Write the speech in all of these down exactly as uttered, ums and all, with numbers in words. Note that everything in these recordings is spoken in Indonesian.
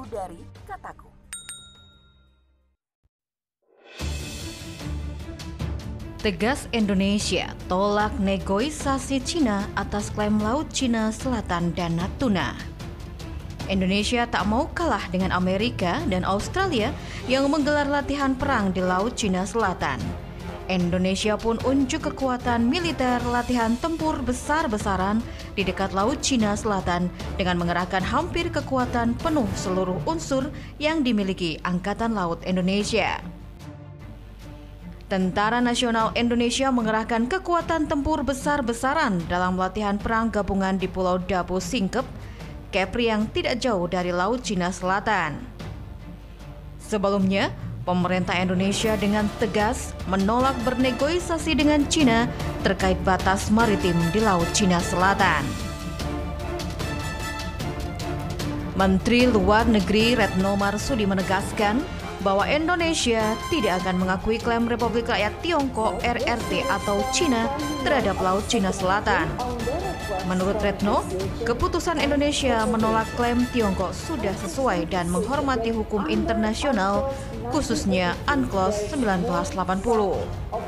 dari Kataku. Tegas Indonesia tolak negosiasi Cina atas klaim Laut Cina Selatan dan Natuna. Indonesia tak mau kalah dengan Amerika dan Australia yang menggelar latihan perang di Laut Cina Selatan. Indonesia pun unjuk kekuatan militer latihan tempur besar-besaran di dekat Laut Cina Selatan dengan mengerahkan hampir kekuatan penuh seluruh unsur yang dimiliki Angkatan Laut Indonesia. Tentara Nasional Indonesia mengerahkan kekuatan tempur besar-besaran dalam latihan perang gabungan di Pulau Dabo Singkep, Kepri yang tidak jauh dari Laut Cina Selatan. Sebelumnya, pemerintah Indonesia dengan tegas menolak bernegosiasi dengan Cina terkait batas maritim di Laut Cina Selatan. Menteri Luar Negeri Retno Marsudi menegaskan bahwa Indonesia tidak akan mengakui klaim Republik Rakyat Tiongkok R R T atau Cina terhadap Laut Cina Selatan. Menurut Retno, keputusan Indonesia menolak klaim Tiongkok sudah sesuai dan menghormati hukum internasional, khususnya UNCLOS seribu sembilan ratus delapan puluh.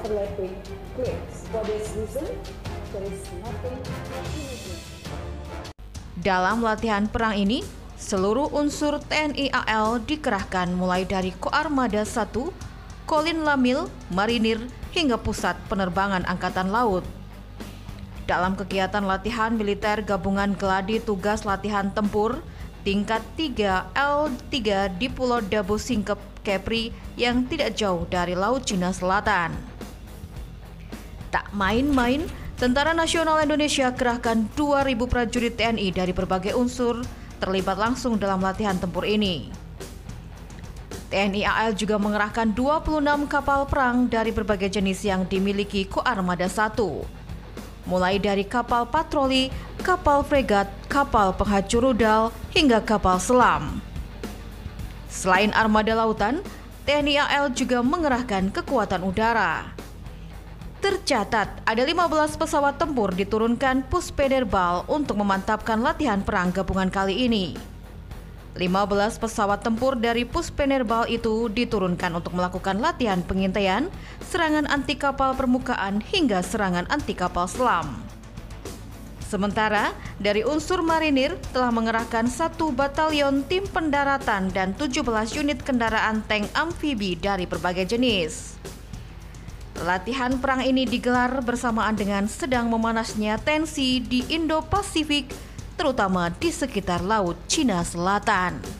Dalam latihan perang ini, seluruh unsur T N I A L dikerahkan mulai dari Koarmada satu, Kolin Lamil, Marinir, hingga Pusat Penerbangan Angkatan Laut. Dalam kegiatan latihan militer gabungan Gladi Tugas Latihan Tempur tingkat tiga L tiga di Pulau Dabo Singkep, Kepri yang tidak jauh dari Laut Cina Selatan. Tak main-main, Tentara Nasional Indonesia kerahkan dua ribu prajurit T N I dari berbagai unsur terlibat langsung dalam latihan tempur ini. T N I A L juga mengerahkan dua puluh enam kapal perang dari berbagai jenis yang dimiliki Koarmada satu, mulai dari kapal patroli, kapal fregat, kapal penghancur rudal, hingga kapal selam. Selain armada lautan, T N I A L juga mengerahkan kekuatan udara. Tercatat, ada lima belas pesawat tempur diturunkan Puspenerbal untuk memantapkan latihan perang gabungan kali ini. lima belas pesawat tempur dari Puspenerbal itu diturunkan untuk melakukan latihan pengintaian, serangan anti kapal permukaan hingga serangan anti kapal selam. Sementara, dari unsur marinir telah mengerahkan satu batalion tim pendaratan dan tujuh belas unit kendaraan tank amfibi dari berbagai jenis. Latihan perang ini digelar bersamaan dengan sedang memanasnya tensi di Indo-Pasifik, terutama di sekitar Laut Cina Selatan.